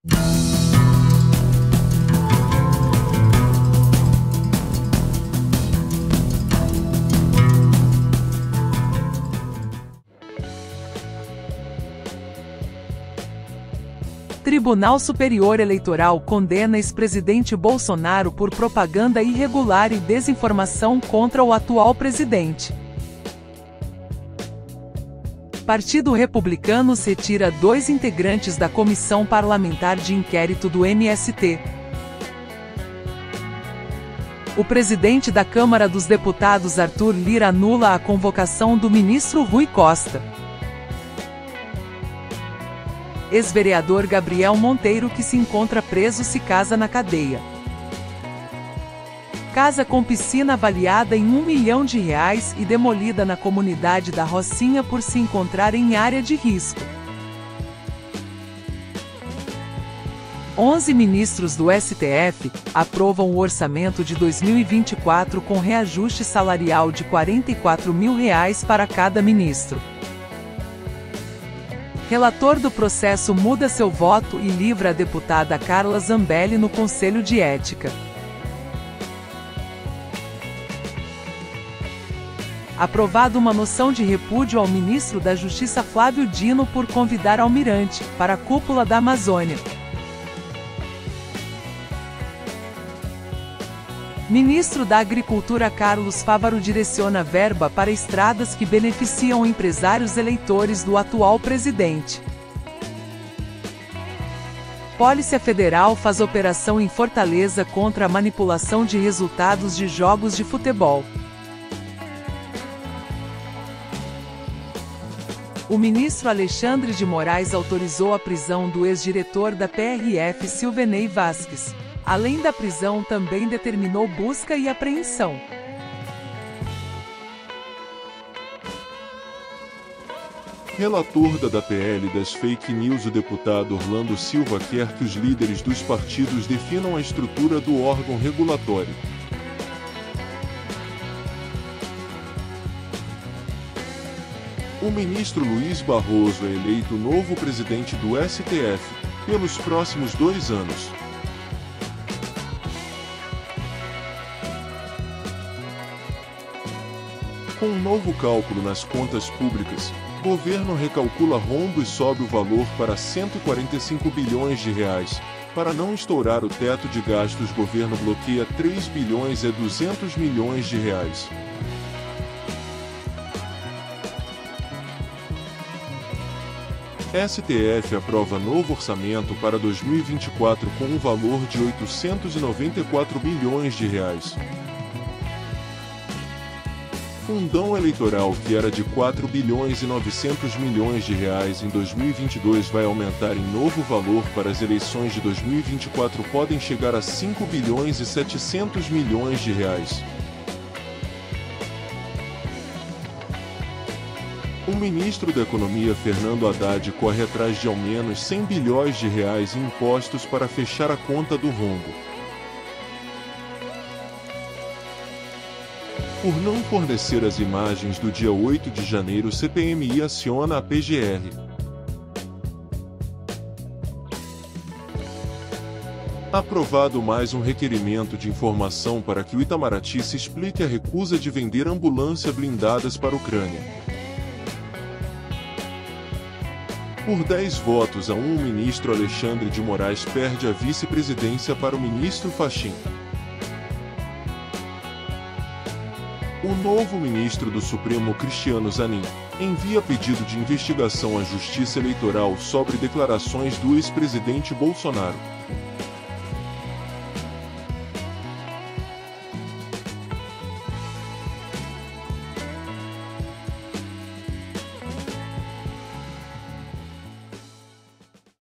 Tribunal Superior Eleitoral condena ex-presidente Bolsonaro por propaganda irregular e desinformação contra o atual presidente. Partido Republicano retira 2 integrantes da Comissão Parlamentar de Inquérito do MST. O presidente da Câmara dos Deputados, Arthur Lira, anula a convocação do ministro Rui Costa. Ex-vereador Gabriel Monteiro, que se encontra preso, se casa na cadeia. Casa com piscina avaliada em R$ 1 milhão e demolida na comunidade da Rocinha por se encontrar em área de risco. 11 ministros do STF aprovam o orçamento de 2024 com reajuste salarial de R$ 44 mil para cada ministro. Relator do processo muda seu voto e livra a deputada Carla Zambelli no Conselho de Ética. Aprovado uma moção de repúdio ao ministro da Justiça Flávio Dino por convidar Almirante para a cúpula da Amazônia. Ministro da Agricultura Carlos Fávaro direciona verba para estradas que beneficiam empresários eleitores do atual presidente. Polícia Federal faz operação em Fortaleza contra a manipulação de resultados de jogos de futebol. O ministro Alexandre de Moraes autorizou a prisão do ex-diretor da PRF, Silvenei Vasques. Além da prisão, também determinou busca e apreensão. Relator da PL das fake news, o deputado Orlando Silva quer que os líderes dos partidos definam a estrutura do órgão regulatório. O ministro Luiz Barroso é eleito novo presidente do STF pelos próximos 2 anos. Com um novo cálculo nas contas públicas, o governo recalcula rombo e sobe o valor para R$ 145 bilhões. Para não estourar o teto de gastos, o governo bloqueia 3 bilhões e 200 milhões de reais. STF aprova novo orçamento para 2024 com um valor de R$ 894 bilhões. Fundão eleitoral, que era de R$ 4 bilhões e 900 milhões em 2022, vai aumentar em novo valor para as eleições de 2024, podem chegar a R$ 5 bilhões e 700 milhões. O ministro da Economia, Fernando Haddad, corre atrás de ao menos R$ 100 bilhões em impostos para fechar a conta do rombo. Por não fornecer as imagens do dia 8 de janeiro, CPMI aciona a PGR. Aprovado mais um requerimento de informação para que o Itamaraty se explique a recusa de vender ambulância blindadas para a Ucrânia. Por 10 votos a 1, o ministro Alexandre de Moraes perde a vice-presidência para o ministro Fachin. O novo ministro do Supremo, Cristiano Zanin, envia pedido de investigação à Justiça Eleitoral sobre declarações do ex-presidente Bolsonaro.